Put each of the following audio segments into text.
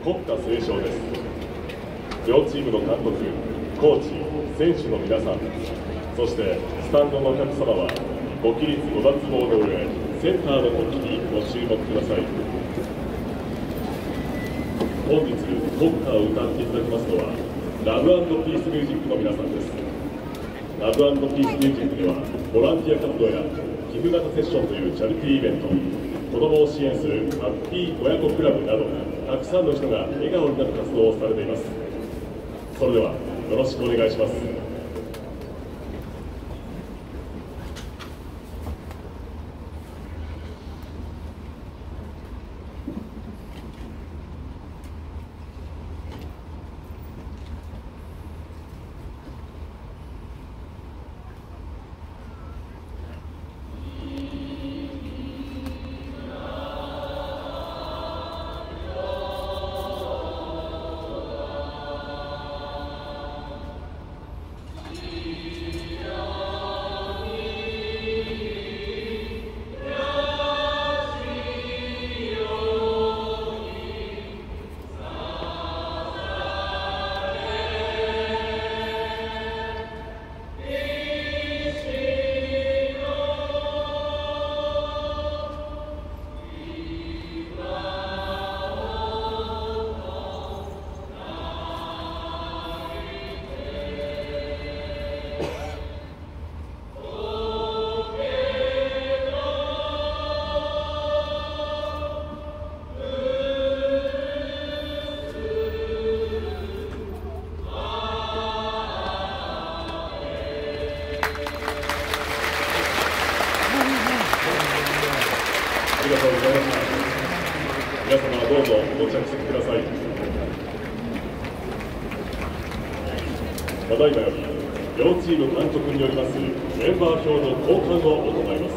国歌斉唱です。両チームの監督、コーチ、選手の皆さん、そしてスタンドのお客様はご起立ご脱帽の上、センターの国旗にご注目ください。本日国歌を歌っていただきますのはラブ&ピースミュージックの皆さんです。ラブ&ピースミュージックではボランティア活動や寄付型セッションというチャリティーイベント、子どもを支援するハッピー親子クラブなどたくさんの人が笑顔になる活動をされています。それではよろしくお願いします。ありがとうございました。皆様どうぞご着席ください。ただいまより両チーム監督によりますメンバー表の交換を行います。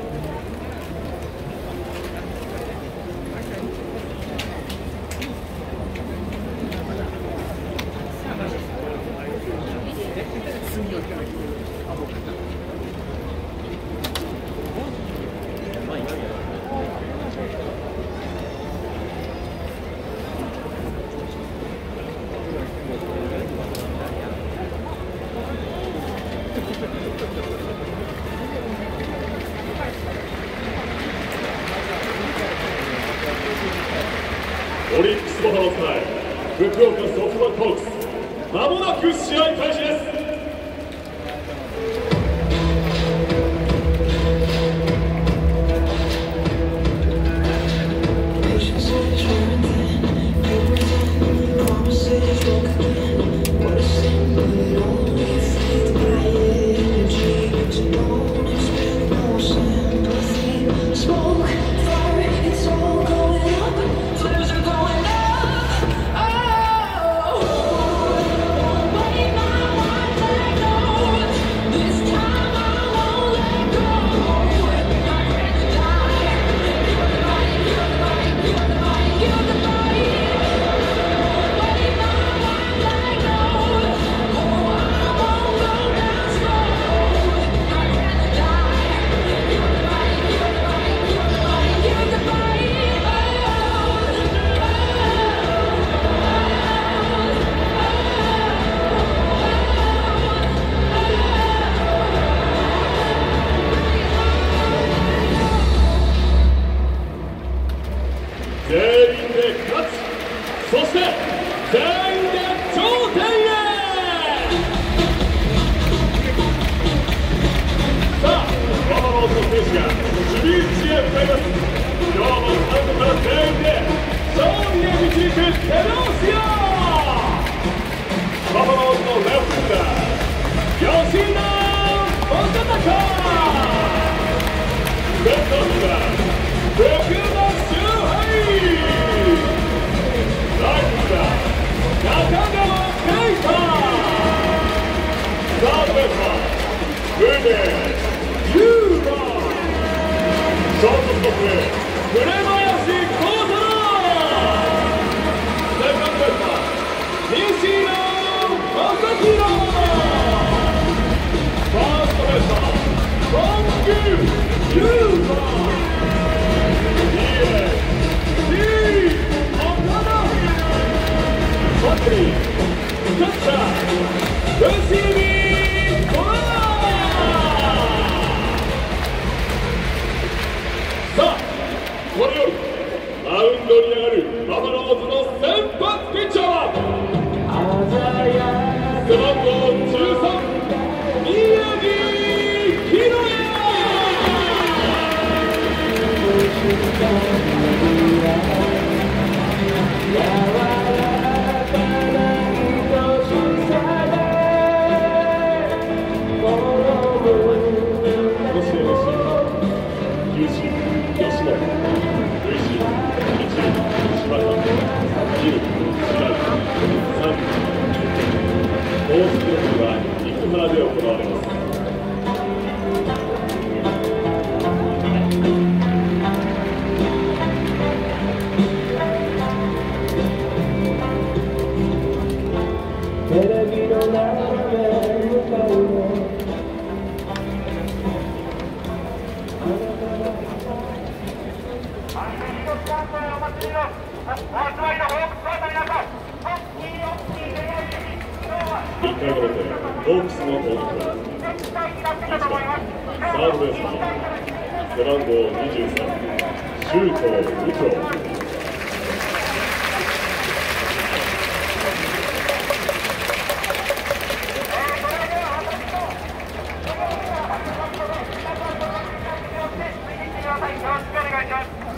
オリックスバファローズ対福岡ソフトバンクホークス、まもなく試合開始です。 Oh 1回の表、ホークスの攻撃は1番サードベースマン背番号23周東右京。